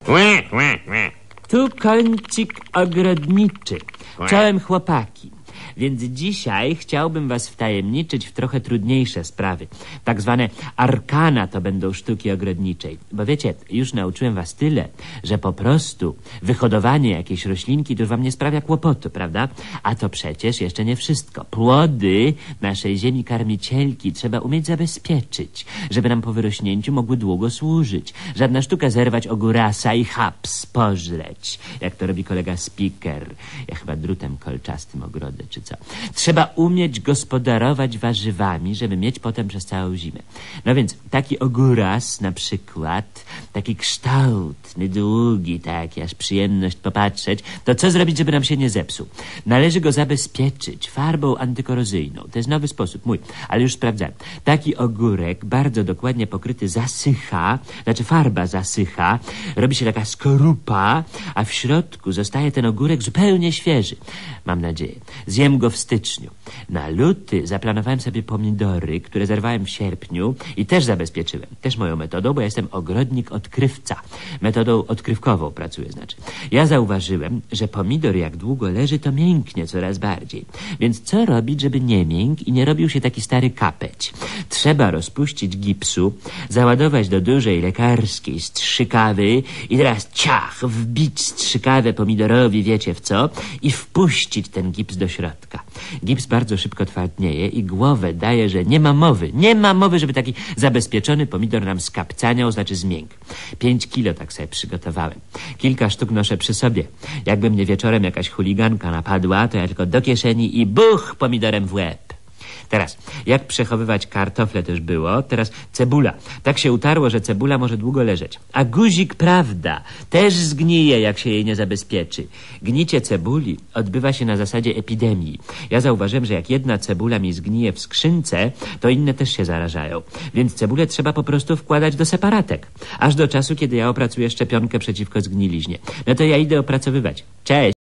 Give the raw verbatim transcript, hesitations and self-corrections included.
Łe, łe, łe. Tu kącik ogrodniczy. Czołem chłopaki. Więc dzisiaj chciałbym was wtajemniczyć w trochę trudniejsze sprawy. Tak zwane arkana to będą sztuki ogrodniczej. Bo wiecie, już nauczyłem was tyle, że po prostu wyhodowanie jakiejś roślinki to już wam nie sprawia kłopotu, prawda? A to przecież jeszcze nie wszystko. Płody naszej ziemi karmicielki trzeba umieć zabezpieczyć, żeby nam po wyrośnięciu mogły długo służyć. Żadna sztuka zerwać ogórasa i haps, pożreć, jak to robi kolega Speaker. Ja chyba drutem kolczastym ogrodę, czy co. Trzeba umieć gospodarować warzywami, żeby mieć potem przez całą zimę. No więc taki ogóras na przykład, taki kształtny, długi, taki aż przyjemność popatrzeć, to co zrobić, żeby nam się nie zepsuł? Należy go zabezpieczyć farbą antykorozyjną. To jest nowy sposób, mój, ale już sprawdzałem. Taki ogórek bardzo dokładnie pokryty zasycha, znaczy farba zasycha, robi się taka skorupa, a w środku zostaje ten ogórek zupełnie świeży. Mam nadzieję. Zjem go w styczniu. Na luty zaplanowałem sobie pomidory, które zerwałem w sierpniu i też zabezpieczyłem. Też moją metodą, bo ja jestem ogrodnik odkrywca. Metodą odkrywkową pracuję, znaczy. Ja zauważyłem, że pomidor jak długo leży, to mięknie coraz bardziej. Więc co robić, żeby nie miękł i nie robił się taki stary kapeć? Trzeba rozpuścić gipsu, załadować do dużej lekarskiej strzykawy i teraz ciach, wbić strzykawę pomidorowi, wiecie w co, i wpuścić ten gips do środka. Gips bardzo szybko twardnieje i głowę daje, że nie ma mowy, nie ma mowy, żeby taki zabezpieczony pomidor nam skapcaniał, znaczy zmiękł. Pięć kilo tak sobie przygotowałem. Kilka sztuk noszę przy sobie. Jakby mnie wieczorem jakaś chuliganka napadła, to ja tylko do kieszeni i buch pomidorem w łeb. Teraz, jak przechowywać kartofle też było. Teraz cebula. Tak się utarło, że cebula może długo leżeć. A guzik, prawda, też zgnije, jak się jej nie zabezpieczy. Gnicie cebuli odbywa się na zasadzie epidemii. Ja zauważyłem, że jak jedna cebula mi zgnije w skrzynce, to inne też się zarażają. Więc cebulę trzeba po prostu wkładać do separatek. Aż do czasu, kiedy ja opracuję szczepionkę przeciwko zgniliźnie. No to ja idę opracowywać. Cześć!